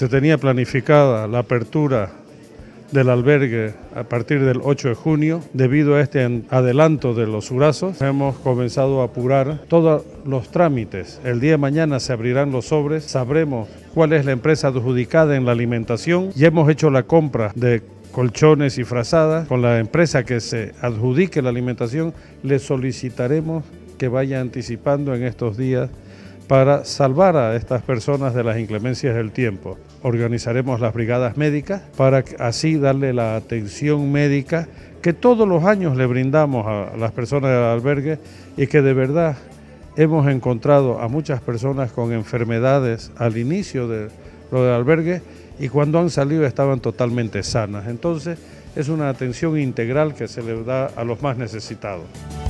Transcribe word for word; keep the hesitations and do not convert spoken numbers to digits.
Se tenía planificada la apertura del albergue a partir del ocho de junio. Debido a este adelanto de los Surazos, hemos comenzado a apurar todos los trámites. El día de mañana se abrirán los sobres, sabremos cuál es la empresa adjudicada en la alimentación. Ya hemos hecho la compra de colchones y frazadas. Con la empresa que se adjudique la alimentación, le solicitaremos que vaya anticipando en estos días para salvar a estas personas de las inclemencias del tiempo. Organizaremos las brigadas médicas para así darle la atención médica que todos los años le brindamos a las personas del albergue y que de verdad hemos encontrado a muchas personas con enfermedades al inicio de lo del albergue y cuando han salido estaban totalmente sanas. Entonces es una atención integral que se le da a los más necesitados.